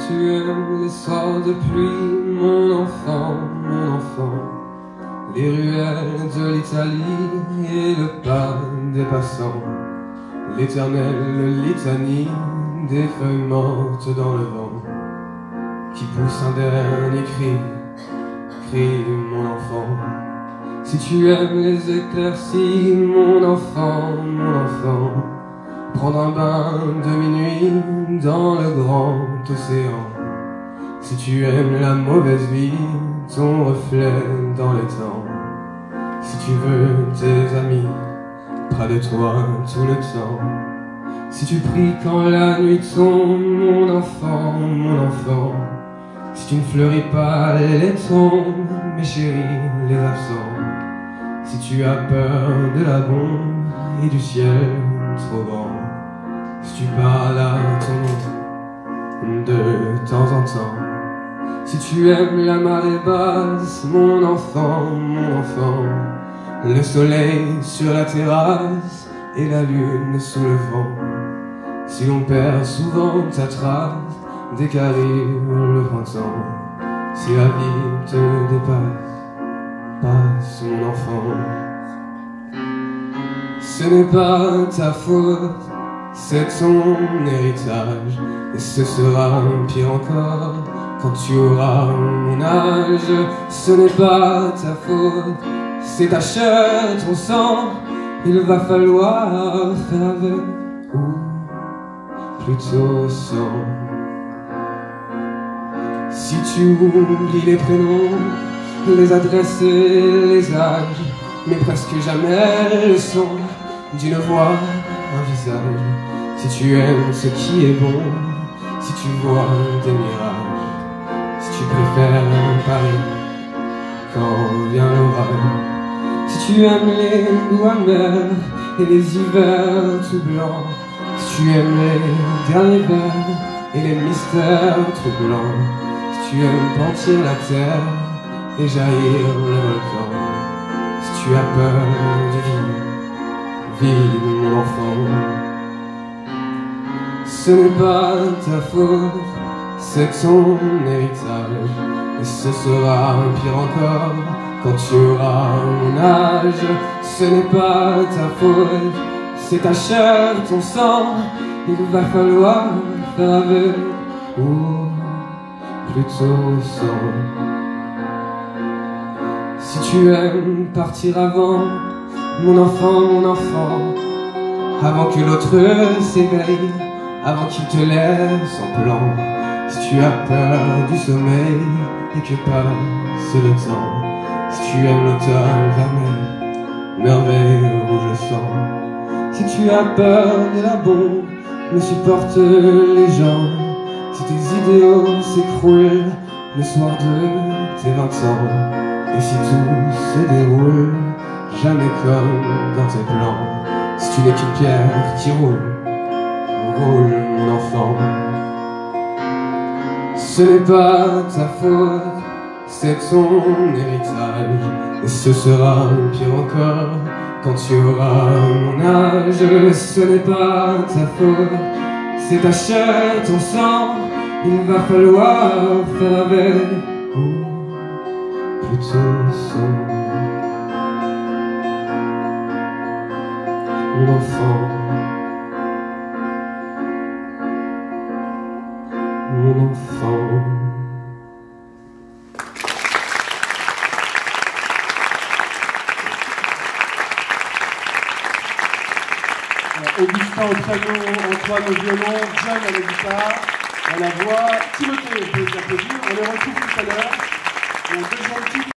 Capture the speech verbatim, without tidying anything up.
tu aimes les soirs de pluie, mon enfant, mon enfant, les ruelles de l'Italie et le pas des passants, l'éternelle litanie des feuilles mortes dans le vent, qui pousse un dernier cri, crie mon enfant. Si tu aimes les éclaircies, mon enfant, mon enfant, prendre un bain de minuit dans le grand océan. Si tu aimes la mauvaise vie, ton reflet dans les temps. Si tu veux tes amis près de toi tout le temps. Si tu pries quand la nuit tombe, mon enfant, mon enfant. Si tu ne fleuris pas les tombes, mes chéris, les absents. Si tu as peur de la bombe et du ciel trop grand. Si tu parles à ton nom de temps en temps. Si tu aimes la marée basse, mon enfant, mon enfant. Le soleil sur la terrasse et la lune sous le vent. Si l'on perd souvent ta trace dès qu'arrive le printemps. Si la vie te dépasse, passe mon enfant. Ce n'est pas ta faute, c'est ton héritage. Et ce sera pire encore quand tu auras mon âge. Ce n'est pas ta faute, c'est ta chair, ton sang. Il va falloir faire avec, ou plutôt sans. Si tu oublies les prénoms, les adresses et les âges, mais presque jamais le son d'une voix, un visage. Si tu aimes ce qui est bon, si tu vois des mirages, si tu préfères Paris quand vient l'orage. Si tu aimes les goûts amers et les hivers tout blancs, si tu aimes les derniers vers et les mystères troublants, si tu aimes pentir la terre et jaillir le volcan, si tu as peur de vivre, vive mon enfant. Ce n'est pas ta faute, c'est ton héritage. Et ce sera pire encore quand tu auras mon âge. Ce n'est pas ta faute, c'est ta chair, ton sang. Il va falloir faire avec, ou plutôt sans. Si tu aimes partir avant, mon enfant, mon enfant, avant que l'autre s'éveille, avant qu'il te laisse en plan. Si tu as peur du sommeil et que passe le temps. Si tu aimes l'automne vermeil, merveille rouge sang. Si tu as peur de la bombe, ne supporte les gens. Si tes idéaux s'écroulent le soir de tes vingt ans. Et si tout se déroule jamais comme dans tes plans. Si tu n'es qu'une pierre qui roule, roule mon enfant. Ce n'est pas ta faute, c'est ton héritage. Et ce sera pire encore quand tu auras mon âge. Ce n'est pas ta faute, c'est ta chair, ton sang. Il va falloir faire avec, ou plutôt sans. Mon enfant, mon enfant. Augustin au piano, Antoine au violon, John à la guitare, à la voix, Timothée, on peut les applaudir. On les retrouve tout à l'heure.